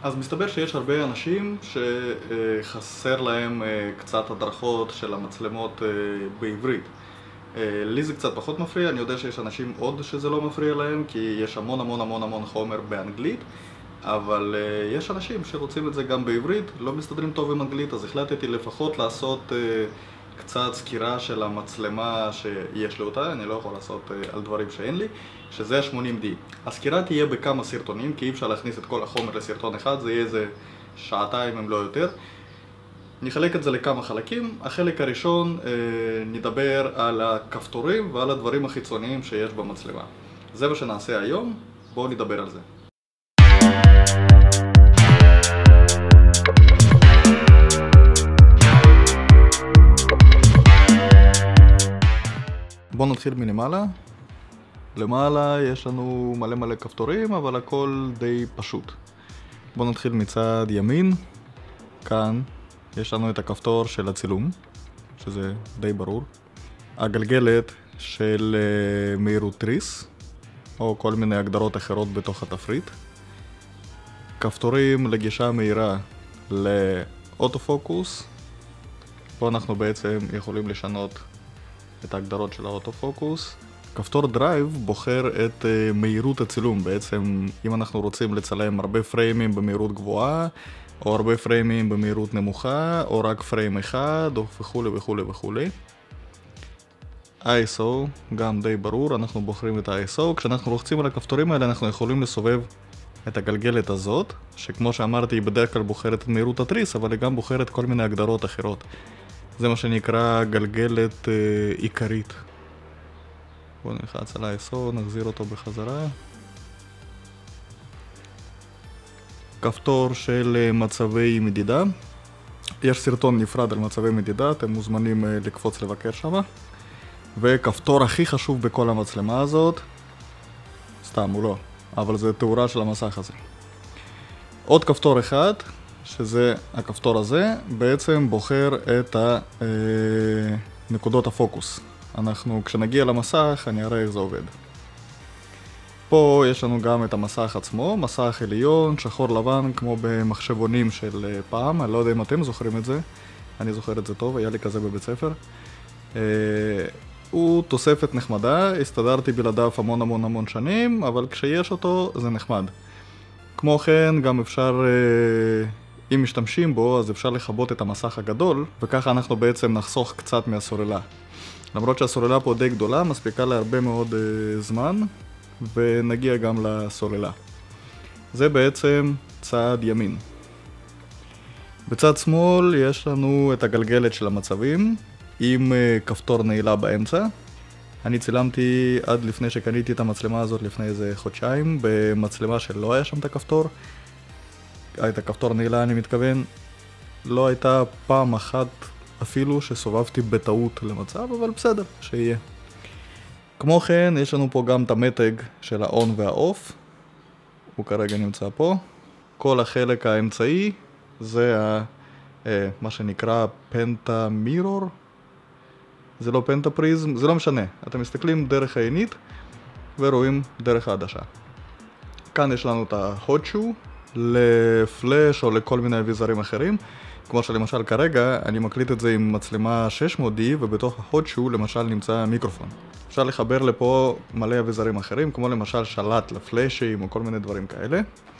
אז מסתבר שיש הרבה אנשים שחסר להם קצת הדרכות של המצלמות בעברית. לי זה קצת פחות מפריע, אני יודע שיש אנשים עוד שזה לא מפריע להם, כי יש המון המון המון המון חומר באנגלית, אבל יש אנשים שרוצים את זה גם בעברית, לא מסתדרים טוב עם אנגלית, אז החלטתי לפחות לעשות קצת סקירה של המצלמה שיש לי אותה, אני לא יכול לעשות על דברים שאין לי, שזה ה-80D. הסקירה תהיה בכמה סרטונים, כי אי אפשר להכניס את כל החומר לסרטון אחד, זה יהיה איזה שעתיים אם לא יותר. נחלק את זה לכמה חלקים. החלק הראשון נדבר על הכפתורים ועל הדברים החיצוניים שיש במצלמה. זה מה שנעשה היום, בואו נדבר על זה. בואו נתחיל מלמעלה. למעלה יש לנו מלא מלא כפתורים, אבל הכל די פשוט. בואו נתחיל מצד ימין. כאן יש לנו את הכפתור של הצילום, שזה די ברור. הגלגלת של מהירות תריס, או כל מיני הגדרות אחרות בתוך התפריט. כפתורים לגישה מהירה לאוטופוקוס. פה אנחנו בעצם יכולים לשנות את ההגדרות של האוטופוקוס. כפתור דרייב בוחר את מהירות הצילום. בעצם אם אנחנו רוצים לצלם הרבה פריימים במהירות גבוהה, או הרבה פריימים במהירות נמוכה, או רק פריים אחד, או וכו' וכו' וכו'. ISO, גם די ברור, אנחנו בוחרים את ה-ISO. כשאנחנו לוחצים על הכפתורים האלה אנחנו יכולים לסובב את הגלגלת הזאת, שכמו שאמרתי היא בדרך כלל בוחרת את מהירות התריס, אבל היא גם בוחרת כל מיני הגדרות אחרות. זה מה שנקרא גלגלת עיקרית. בואו נלחץ על ה-ISO, נחזיר אותו בחזרה. כפתור של מצבי מדידה. יש סרטון נפרד על מצבי מדידה, אתם מוזמנים לקפוץ לבקר שם. וכפתור הכי חשוב בכל המצלמה הזאת, סתם הוא לא, אבל זה תאורה של המסך הזה. עוד כפתור אחד, שזה הכפתור הזה, בעצם בוחר את נקודות הפוקוס. כשנגיע למסך אני אראה איך זה עובד. פה יש לנו גם את המסך עצמו, מסך עליון, שחור לבן, כמו במחשבונים של פעם. אני לא יודע אם אתם זוכרים את זה, אני זוכר את זה טוב, היה לי כזה בבית ספר. הוא תוספת נחמדה, הסתדרתי בלעדיו המון המון המון שנים, אבל כשיש אותו זה נחמד. כמו כן גם אפשר, אם משתמשים בו, אז אפשר לכבות את המסך הגדול, וככה אנחנו בעצם נחסוך קצת מהסוללה. למרות שהסוללה פה די גדולה, מספיקה לה הרבה מאוד זמן, ונגיע גם לסוללה. זה בעצם צד ימין. בצד שמאל יש לנו את הגלגלת של המצבים, עם כפתור נעילה באמצע. אני צילמתי עד לפני שקניתי את המצלמה הזאת לפני איזה חודשיים, במצלמה שלא היה שם את הכפתור. את הכפתור נעילה אני מתכוון. לא הייתה פעם אחת אפילו שסובבתי בטעות למצב, אבל בסדר, שיהיה. כמו כן, יש לנו פה גם את המתג של ה-on וה-off. הוא כרגע נמצא פה. כל החלק האמצעי זה מה שנקרא פנטה מירור. זה לא פנטה פריזם, זה לא משנה. אתם מסתכלים דרך העינית ורואים דרך העדשה. כאן יש לנו את ה-hot shoe לפלאש או לכל מיני אביזרים אחרים. כמו שלמשל כרגע אני מקליט את זה עם מצלמה 600D, ובתוך ה-hot shoe למשל נמצא מיקרופון. אפשר לחבר לפה מלא אביזרים אחרים, כמו למשל שלט לפלאשים או כל מיני דברים כאלה.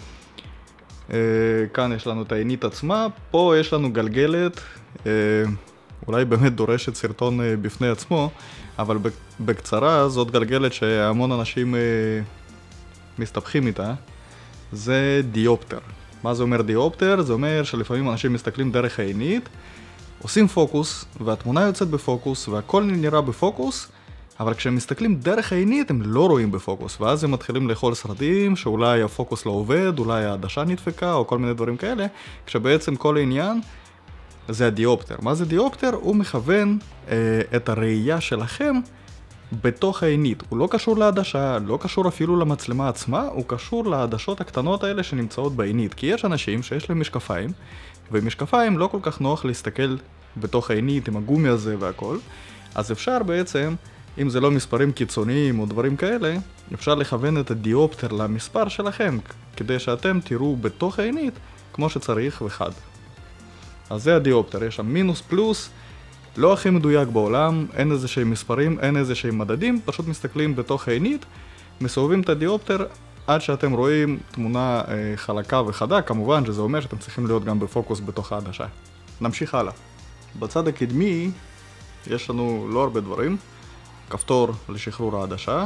כאן יש לנו את העינית עצמה, פה יש לנו גלגלת, אולי באמת דורשת סרטון בפני עצמו, אבל בקצרה זאת גלגלת שהמון אנשים מסתבכים איתה. זה דיופטר. מה זה אומר דיופטר? זה אומר שלפעמים אנשים מסתכלים דרך העינית, עושים פוקוס, והתמונה יוצאת בפוקוס, והכל נראה בפוקוס, אבל כשהם מסתכלים דרך העינית הם לא רואים בפוקוס, ואז הם מתחילים לאכול סרטים שאולי הפוקוס לא עובד, אולי העדשה נדפקה, או כל מיני דברים כאלה, כשבעצם כל העניין זה הדיופטר. מה זה דיופטר? הוא מכוון את הראייה שלכם בתוך העינית. הוא לא קשור לעדשה, לא קשור אפילו למצלמה עצמה, הוא קשור לעדשות הקטנות האלה שנמצאות בעינית. כי יש אנשים שיש להם משקפיים, ומשקפיים לא כל כך נוח להסתכל בתוך העינית עם הגומי הזה והכל, אז אפשר בעצם אם זה לא מספרים קיצוניים או דברים כאלה, אפשר לכוון את הדיופטר למספר שלכם, כדי שאתם תראו בתוך העינית כמו שצריך וחד. אז זה הדיופטר, יש שם מינוס פלוס, לא הכי מדויק בעולם, אין איזה שהם מספרים, אין איזה שהם מדדים, פשוט מסתכלים בתוך העינית, מסובבים את הדיופטר עד שאתם רואים תמונה חלקה וחדה, כמובן שזה אומר שאתם צריכים להיות גם בפוקוס בתוך העדשה. נמשיך הלאה. בצד הקדמי יש לנו לא הרבה דברים, כפתור לשחרור העדשה,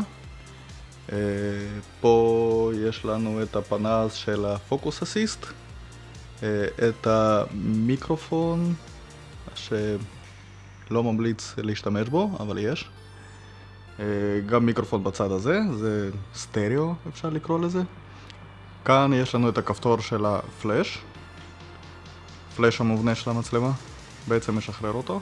פה יש לנו את הפנס של הפוקוס אסיסט, את המיקרופון שלא ממליץ להשתמש בו, אבל יש. גם מיקרופון בצד הזה, זה סטריאו אפשר לקרוא לזה. כאן יש לנו את הכפתור של הפלאש, פלאש המובנה של המצלמה, בעצם משחרר אותו.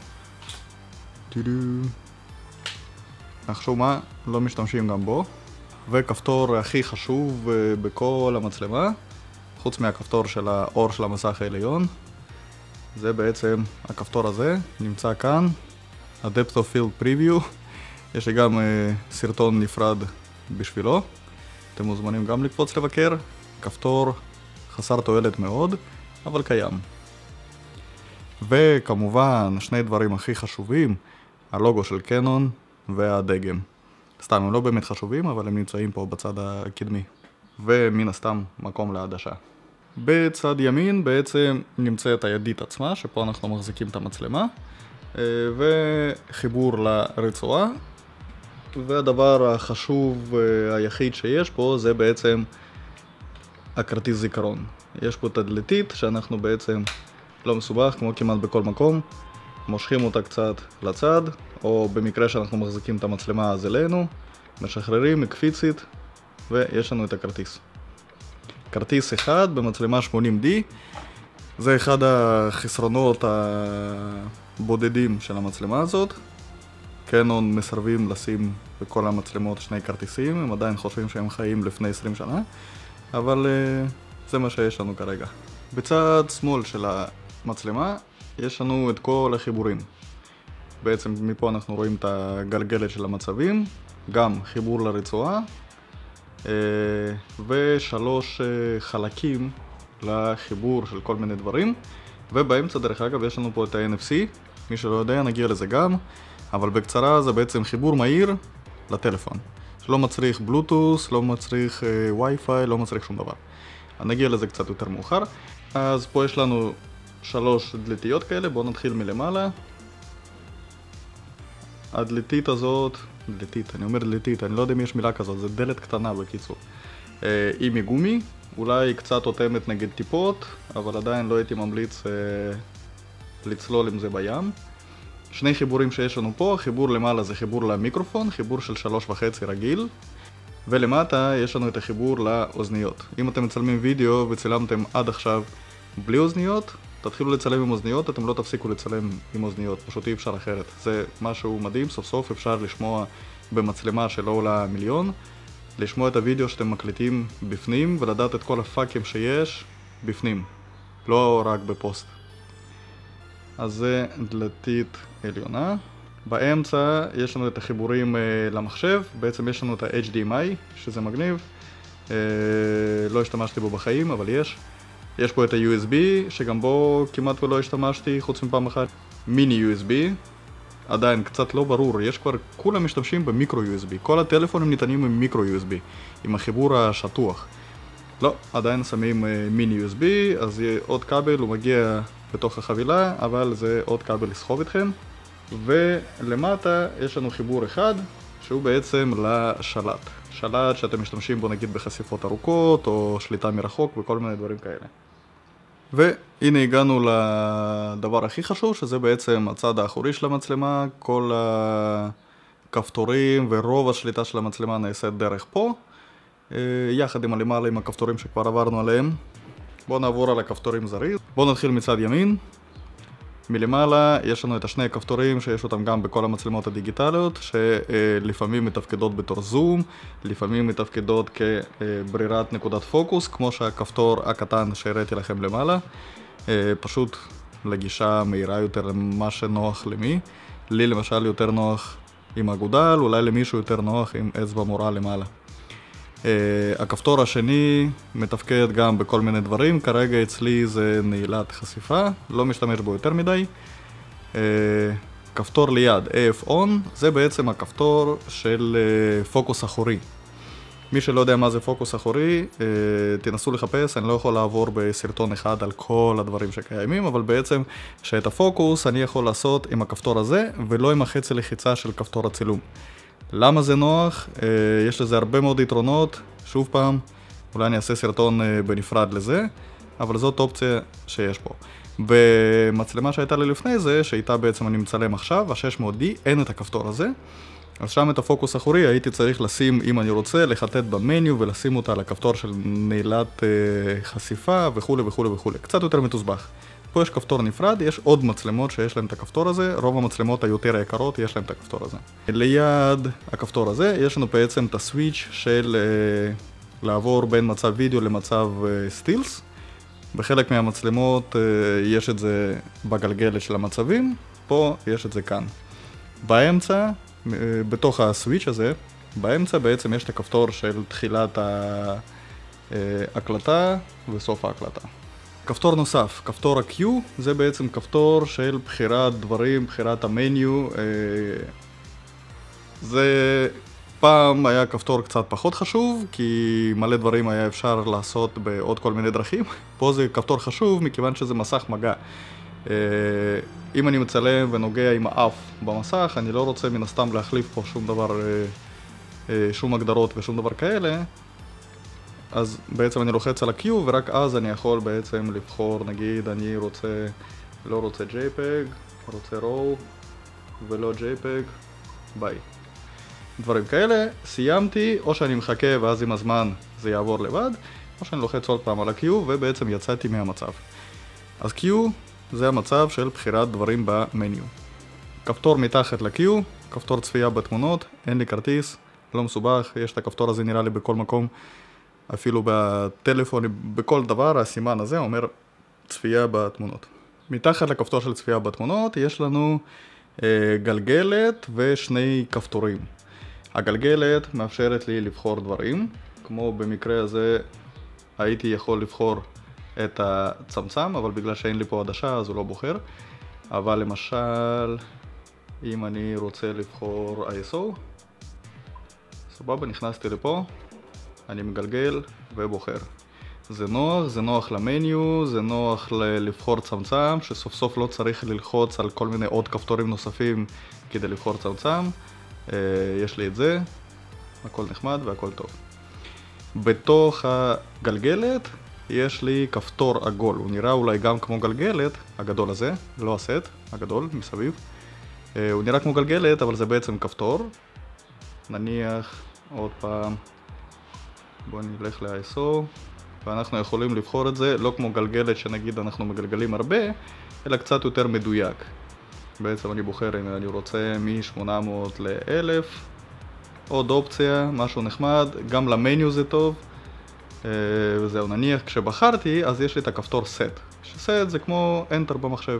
נחשו מה, לא משתמשים גם בו. וכפתור הכי חשוב בכל המצלמה, חוץ מהכפתור של האור של המסך העליון, זה בעצם הכפתור הזה, נמצא כאן, ה-Depth of Field Preview. יש לי גם סרטון נפרד בשבילו, אתם מוזמנים גם לקפוץ לבקר. כפתור חסר תועלת מאוד, אבל קיים. וכמובן, שני דברים הכי חשובים, הלוגו של קנון והדגם. סתם, הם לא באמת חשובים, אבל הם נמצאים פה בצד הקדמי. ומן הסתם, מקום לעדשה. בצד ימין בעצם נמצאת הידית עצמה, שפה אנחנו מחזיקים את המצלמה, וחיבור לרצועה. והדבר החשוב היחיד שיש פה זה בעצם הכרטיס זיכרון. יש פה תדלתית שאנחנו בעצם לא מסובך, כמו כמעט בכל מקום, מושכים אותה קצת לצד, או במקרה שאנחנו מחזיקים את המצלמה אז אלינו, משחררים מקפיצית, ויש לנו את הכרטיס. כרטיס אחד במצלמה 80D, זה אחד החסרונות הבודדים של המצלמה הזאת. קנון מסרבים לשים בכל המצלמות שני כרטיסים, הם עדיין חושבים שהם חיים לפני 20 שנה, אבל זה מה שיש לנו כרגע. בצד שמאל של המצלמה יש לנו את כל החיבורים. בעצם מפה אנחנו רואים את הגלגלת של המצבים, גם חיבור לרצועה, ושלוש חלקים לחיבור של כל מיני דברים. ובאמצע דרך אגב יש לנו פה את ה-NFC, מי שלא יודע נגיע לזה גם, אבל בקצרה זה בעצם חיבור מהיר לטלפון, שלא מצריך בלוטוס, לא מצריך וי-פיי, לא מצריך שום דבר. נגיע לזה קצת יותר מאוחר. אז פה יש לנו 3 דלתיות כאלה, בואו נתחיל מלמעלה. הדלתית הזאת, דלתית, אני אומר דלתית, אני לא יודע אם יש מילה כזאת, זה דלת קטנה בקיצור. היא מגומי, אולי קצת אוטמת נגד טיפות, אבל עדיין לא הייתי ממליץ לצלול עם זה בים. שני חיבורים שיש לנו פה, חיבור למעלה זה חיבור למיקרופון, חיבור של 3.5 רגיל, ולמטה יש לנו את החיבור לאוזניות. אם אתם מצלמים וידאו וצילמתם עד עכשיו בלי אוזניות, תתחילו לצלם עם אוזניות, אתם לא תפסיקו לצלם עם אוזניות, פשוט אי אפשר אחרת. זה משהו מדהים, סוף סוף אפשר לשמוע במצלמה שלא עולה מיליון, לשמוע את הוידאו שאתם מקליטים בפנים ולדעת את כל הפאקים שיש בפנים, לא רק בפוסט. אז זה דלתית עליונה. באמצע יש לנו את החיבורים למחשב, בעצם יש לנו את ה-HDMI, שזה מגניב. לא השתמשתי בו בחיים, אבל יש. יש פה את ה-USB, שגם בו כמעט ולא השתמשתי, חוץ מפעם אחת. מיני USB, עדיין קצת לא ברור, יש כבר, כולם משתמשים במיקרו USB. כל הטלפונים ניתנים עם מיקרו USB, עם החיבור השטוח. לא, עדיין שמים מיני USB, אז יהיה עוד כבל, הוא מגיע בתוך החבילה, אבל זה עוד כבל לסחוב איתכם. ולמטה יש לנו חיבור אחד, שהוא בעצם לשלט. שלט שאתם משתמשים בו נגיד בחשיפות ארוכות, או שליטה מרחוק וכל מיני דברים כאלה. והנה הגענו לדבר הכי חשוב, שזה בעצם הצד האחורי של המצלמה. כל הכפתורים ורוב השליטה של המצלמה נעשית דרך פה, יחד עם הלמעלה עם הכפתורים שכבר עברנו עליהם. בואו נעבור על הכפתורים זריז. בואו נתחיל מצד ימין. מלמעלה יש לנו את השני הכפתורים שיש אותם גם בכל המצלמות הדיגיטליות, שלפעמים מתפקדות בתור זום, לפעמים מתפקדות כברירת נקודת פוקוס, כמו שהכפתור הקטן שהראיתי לכם למעלה. פשוט לגישה מהירה יותר למה שנוח למי. לי למשל יותר נוח עם אגודל, אולי למישהו יותר נוח עם אצבע מורה למעלה. הכפתור השני מתפקד גם בכל מיני דברים, כרגע אצלי זה נעילת חשיפה, לא משתמש בו יותר מדי. כפתור ליד AF On, זה בעצם הכפתור של פוקוס אחורי. מי שלא יודע מה זה פוקוס אחורי, תנסו לחפש, אני לא יכול לעבור בסרטון אחד על כל הדברים שקיימים, אבל בעצם שאת הפוקוס אני יכול לעשות עם הכפתור הזה, ולא עם החצי לחיצה של כפתור הצילום. למה זה נוח? יש לזה הרבה מאוד יתרונות, שוב פעם, אולי אני אעשה סרטון בנפרד לזה, אבל זאת אופציה שיש פה. במצלמה שהייתה לי לפני זה, שאיתה בעצם אני מצלם עכשיו, ה-600D, אין את הכפתור הזה. אז שם את הפוקוס אחורי הייתי צריך לשים, אם אני רוצה, לחטט במניו ולשים אותה על הכפתור של נעילת חשיפה וכו' וכו' וכו'. קצת יותר מתוסבך. פה יש כפתור נפרד, יש עוד מצלמות שיש להם את הכפתור הזה, רוב המצלמות היותר יקרות יש להם את הכפתור הזה. ליד הכפתור הזה יש לנו בעצם את הסוויץ' של לעבור בין מצב וידאו למצב סטילס. בחלק מהמצלמות יש את זה בגלגלת של המצבים, פה יש את זה כאן. באמצע, בתוך הסוויץ' הזה, באמצע בעצם יש את הכפתור של תחילת ההקלטה וסוף ההקלטה. כפתור נוסף, כפתור ה-Q, זה בעצם כפתור של בחירת דברים, בחירת המניו. זה פעם היה כפתור קצת פחות חשוב, כי מלא דברים היה אפשר לעשות בעוד כל מיני דרכים. פה זה כפתור חשוב מכיוון שזה מסך מגע. אם אני מצלם ונוגע עם האף במסך, אני לא רוצה מן הסתם להחליף פה שום דבר, שום הגדרות ושום דבר כאלה. אז בעצם אני לוחץ על ה-Q ורק אז אני יכול בעצם לבחור, נגיד אני רוצה, לא רוצה JPEG, רוצה RAW ולא JPEG, ביי. דברים כאלה, סיימתי, או שאני מחכה ואז עם הזמן זה יעבור לבד, או שאני לוחץ עוד פעם על ה-Q ובעצם יצאתי מהמצב. אז Q זה המצב של בחירת דברים במניו. כפתור מתחת ל-Q, כפתור צפייה בתמונות, אין לי כרטיס, לא מסובך, יש את הכפתור הזה נראה לי בכל מקום, אפילו בטלפון, בכל דבר, הסימן הזה אומר צפייה בתמונות. מתחת לכפתור של צפייה בתמונות יש לנו גלגלת ושני כפתורים. הגלגלת מאפשרת לי לבחור דברים, כמו במקרה הזה הייתי יכול לבחור את הצמצם, אבל בגלל שאין לי פה עדשה אז הוא לא בוחר. אבל למשל, אם אני רוצה לבחור ISO, סבבה, נכנסתי לפה, אני מגלגל ובוחר. זה נוח למניו, זה נוח לבחור צמצם, שסוף סוף לא צריך ללחוץ על כל מיני עוד כפתורים נוספים כדי לבחור צמצם. יש לי את זה, הכל נחמד והכל טוב. בתוך הגלגלת יש לי כפתור עגול, הוא נראה אולי גם כמו גלגלת, הגדול הזה, לא הסט, הגדול מסביב. הוא נראה כמו גלגלת, אבל זה בעצם כפתור. נניח עוד פעם, בואו נלך ל-ISO, ואנחנו יכולים לבחור את זה לא כמו גלגלת שנגיד אנחנו מגלגלים הרבה, אלא קצת יותר מדויק. בעצם אני בוחר אם אני רוצה מ-800 ל-1000, עוד אופציה, משהו נחמד, גם למניו זה טוב. וזהו, נניח כשבחרתי אז יש לי את הכפתור set, ש-set זה כמו enter במחשב.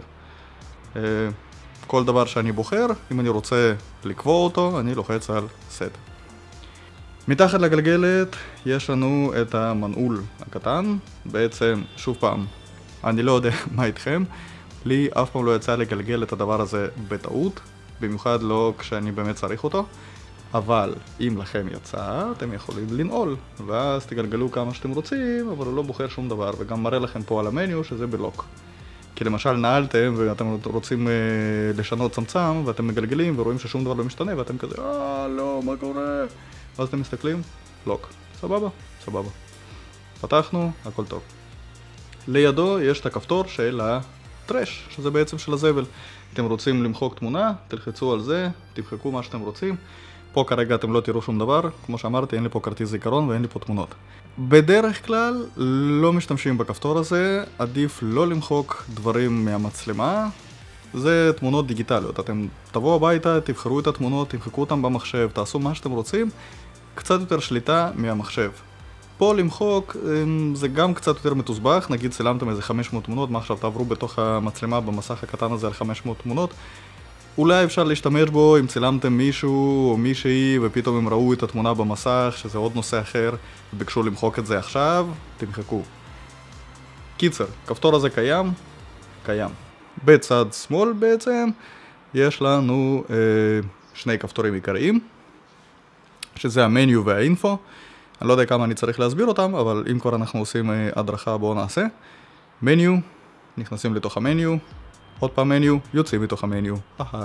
כל דבר שאני בוחר, אם אני רוצה לקבוע אותו, אני לוחץ על set. מתחת לגלגלת יש לנו את המנעול הקטן. בעצם, שוב פעם, אני לא יודע מה איתכם, לי אף פעם לא יצא לגלגל את הדבר הזה בטעות, במיוחד לא כשאני באמת צריך אותו. אבל אם לכם יצא, אתם יכולים לנעול, ואז תגלגלו כמה שאתם רוצים, אבל הוא לא בוחר שום דבר, וגם מראה לכם פה על המניו שזה בלוק. כי למשל נעלתם ואתם רוצים לשנות צמצם, ואתם מגלגלים ורואים ששום דבר לא משתנה, ואתם כזה, לא, מה קורה? ואז אתם מסתכלים, לוק. סבבה, סבבה. פתחנו, הכל טוב. לידו יש את הכפתור של הטרש, שזה בעצם של הזבל. אתם רוצים למחוק תמונה, תלחצו על זה, תמחקו מה שאתם רוצים. פה כרגע אתם לא תראו שום דבר, כמו שאמרתי, אין לי פה כרטיס זיכרון ואין לי פה תמונות. בדרך כלל לא משתמשים בכפתור הזה, עדיף לא למחוק דברים מהמצלמה. זה תמונות דיגיטליות, אתם תבואו הביתה, תבחרו את התמונות, תמחקו אותם במחשב, תעשו מה שאתם רוצים, קצת יותר שליטה מהמחשב. פה למחוק זה גם קצת יותר מתוסבך, נגיד צילמתם איזה 500 תמונות, מה עכשיו תעברו בתוך המצלמה במסך הקטן הזה על 500 תמונות. אולי אפשר להשתמש בו אם צילמתם מישהו או מישהי ופתאום הם ראו את התמונה במסך, שזה עוד נושא אחר, וביקשו למחוק את זה עכשיו, תמחקו. קיצר, כפתור הזה קיים? קיים. בצד שמאל בעצם יש לנו שני כפתורים עיקריים, שזה המניו והאינפו. אני לא יודע כמה אני צריך להסביר אותם, אבל אם כבר אנחנו עושים הדרכה, בואו נעשה. מניו, נכנסים לתוך המניו, עוד פעם מניו, יוצאים מתוך המניו.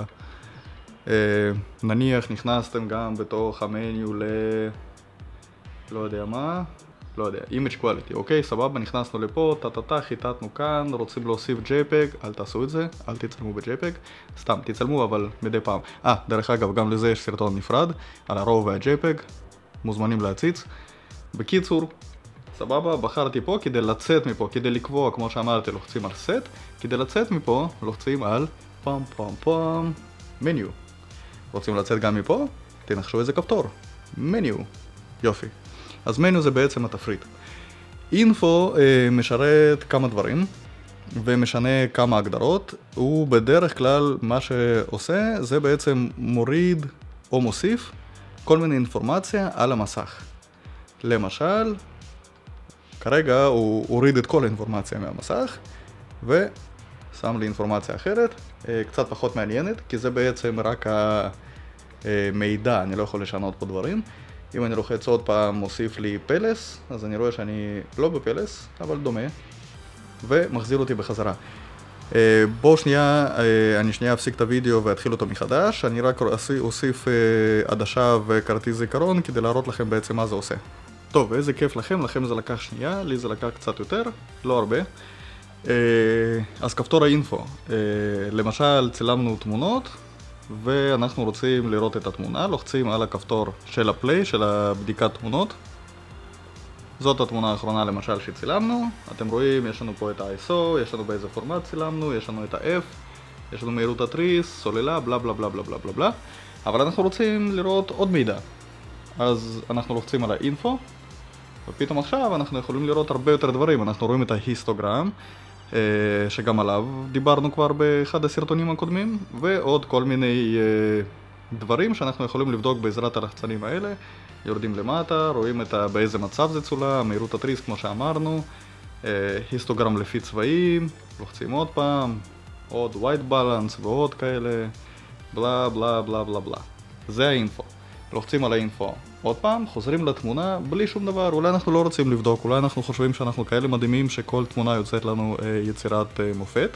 נניח נכנסתם גם בתוך המניו לא יודע מה, לא יודע, image quality, אוקיי, סבבה, נכנסנו לפה, חיטטנו כאן, רוצים להוסיף JPEG, אל תעשו את זה, אל תצלמו ב-JPEG, סתם, תצלמו אבל מדי פעם. דרך אגב, גם לזה יש סרטון נפרד, על הרוב וה-JPEG, מוזמנים להציץ. בקיצור, סבבה, בחרתי פה כדי לצאת מפה, כדי לקבוע, כמו שאמרתי, לוחצים על set, כדי לצאת מפה, לוחצים על פאם פאם פאם, מניו. רוצים לצאת גם מפה? תנחשו איזה כפתור, מניו. יופי. אז מניו זה בעצם התפריט. אינפו משרת כמה דברים, ומשנה כמה הגדרות. הוא בדרך כלל, מה שעושה, זה בעצם מוריד או מוסיף כל מיני אינפורמציה על המסך. למשל, כרגע הוא הוריד את כל האינפורמציה מהמסך, ושם לי אינפורמציה אחרת, קצת פחות מעניינת, כי זה בעצם רק המידע, אני לא יכול לשנות פה דברים. אם אני לוחץ עוד פעם, מוסיף לי פלס, אז אני רואה שאני לא בפלס, אבל דומה, ומחזיר אותי בחזרה. בואו שנייה, אני שנייה אפסיק את הוידאו ואתחיל אותו מחדש, אני רק אוסיף עדשה וכרטיס זיכרון כדי להראות לכם בעצם מה זה עושה. טוב, איזה כיף לכם זה לקח שנייה, לי זה לקח קצת יותר, לא הרבה. אז כפתור האינפו, למשל צילמנו תמונות, ואנחנו רוצים לראות את התמונה, לוחצים על הכפתור של הפליי, של הבדיקת תמונות. זאת התמונה האחרונה למשל שצילמנו, אתם רואים, יש לנו פה את ה-ISO, יש לנו באיזה פורמט צילמנו, יש לנו את ה-F, יש לנו מהירות התריס, סוללה, בלה בלה בלה בלה בלה בלה, אבל אנחנו רוצים לראות עוד מידע. אז אנחנו לוחצים על האינפו, ופתאום עכשיו אנחנו יכולים לראות הרבה יותר דברים. אנחנו רואים את ההיסטוגרם, שגם עליו דיברנו כבר באחד הסרטונים הקודמים, ועוד כל מיני דברים שאנחנו יכולים לבדוק בעזרת הלחצנים האלה. יורדים למטה, רואים באיזה מצב זה צולם, מהירות התריס כמו שאמרנו, היסטוגרם לפי צבעים, לוחצים עוד פעם, עוד white balance ועוד כאלה, בלה בלה בלה בלה בלה. זה האינפו. לוחצים על האינפו עוד פעם, חוזרים לתמונה בלי שום דבר. אולי אנחנו לא רוצים לבדוק, אולי אנחנו חושבים שאנחנו כאלה מדהימים שכל תמונה יוצאת לנו יצירת מופת.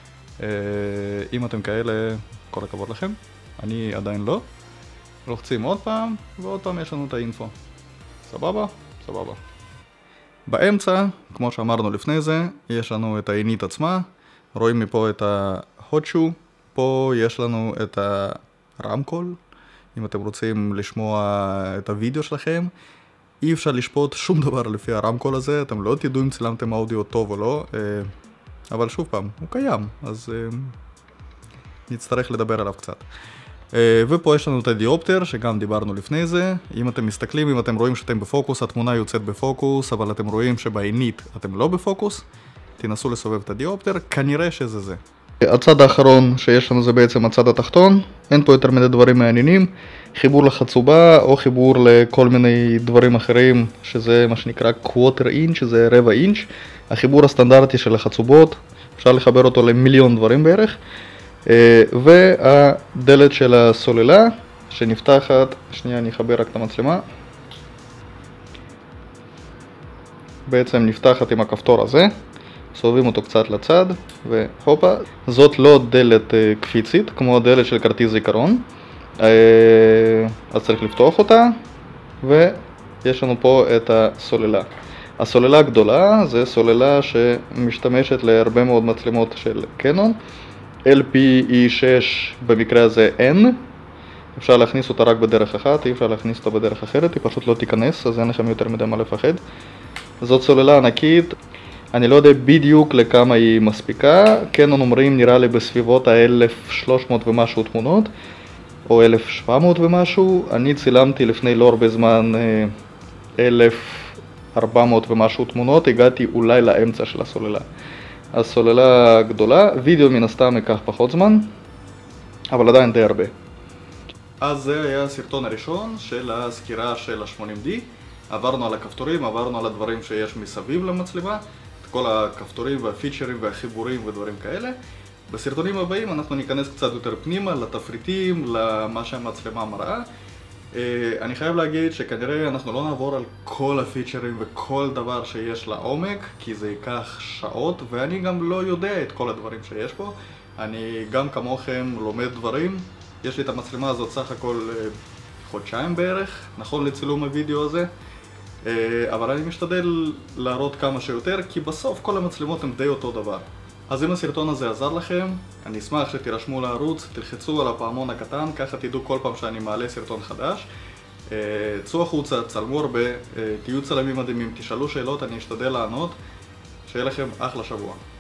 אם אתם כאלה, כל הכבוד לכם, אני עדיין לא. לוחצים עוד פעם, ועוד פעם יש לנו את האינפו. סבבה? סבבה. באמצע, כמו שאמרנו לפני זה, יש לנו את העינית עצמה. רואים מפה את ההוטשו, פה יש לנו את הרמקול. אם אתם רוצים לשמוע את הוידאו שלכם, אי אפשר לשפוט שום דבר לפי הרמקול הזה, אתם לא תדעו אם צילמתם אודיו טוב או לא, אבל שוב פעם, הוא קיים, אז נצטרך לדבר עליו קצת. ופה יש לנו את הדיופטר, שגם דיברנו לפני זה. אם אתם מסתכלים, אם אתם רואים שאתם בפוקוס, התמונה יוצאת בפוקוס, אבל אתם רואים שבעינית אתם לא בפוקוס, תנסו לסובב את הדיופטר, כנראה שזה זה. הצד האחרון שיש לנו זה בעצם הצד התחתון, אין פה יותר מדי דברים מעניינים, חיבור לחצובה או חיבור לכל מיני דברים אחרים, שזה מה שנקרא quarter inch, שזה רבע אינץ', החיבור הסטנדרטי של החצובות, אפשר לחבר אותו למיליון דברים בערך, והדלת של הסוללה שנפתחת, שנייה אני אחבר רק את המצלמה, בעצם נפתחת עם הכפתור הזה, סובבים אותו קצת לצד, והופה, זאת לא דלת קפיצית, כמו הדלת של כרטיס זיכרון, אז צריך לפתוח אותה, ויש לנו פה את הסוללה. הסוללה הגדולה זה סוללה שמשתמשת להרבה מאוד מצלמות של קנון, LPE6 במקרה הזה N, אפשר להכניס אותה רק בדרך אחת, אי אפשר להכניס אותה בדרך אחרת, היא פשוט לא תיכנס, אז אין לכם יותר מדי מה לפחד. זאת סוללה ענקית, אני לא יודע בדיוק לכמה היא מספיקה, קנון אומרים נראה לי בסביבות ה-1300 ומשהו תמונות, או 1700 ומשהו, אני צילמתי לפני לא הרבה זמן 1400 ומשהו תמונות, הגעתי אולי לאמצע של הסוללה. הסוללה גדולה, וידאו מן הסתם ייקח פחות זמן, אבל עדיין די הרבה. אז זה היה הסרטון הראשון של הסקירה של ה-80D. עברנו על הכפתורים, עברנו על הדברים שיש מסביב למצלמה, את כל הכפתורים והפיצ'רים והחיבורים ודברים כאלה. בסרטונים הבאים אנחנו ניכנס קצת יותר פנימה, לתפריטים, למה שהמצלמה מראה. אני חייב להגיד שכנראה אנחנו לא נעבור על כל הפיצ'רים וכל דבר שיש לעומק, כי זה ייקח שעות, ואני גם לא יודע את כל הדברים שיש פה. אני גם כמוכם לומד דברים. יש לי את המצלמה הזאת סך הכל חודשיים בערך, נכון לצילום הוידאו הזה. אבל אני משתדל להראות כמה שיותר, כי בסוף כל המצלמות הן די אותו דבר. אז אם הסרטון הזה עזר לכם, אני אשמח שתירשמו לערוץ, תלחצו על הפעמון הקטן, ככה תדעו כל פעם שאני מעלה סרטון חדש. צאו החוצה, צלמו הרבה, תהיו צלמים מדהימים, תשאלו שאלות, אני אשתדל לענות. שיהיה לכם אחלה שבוע.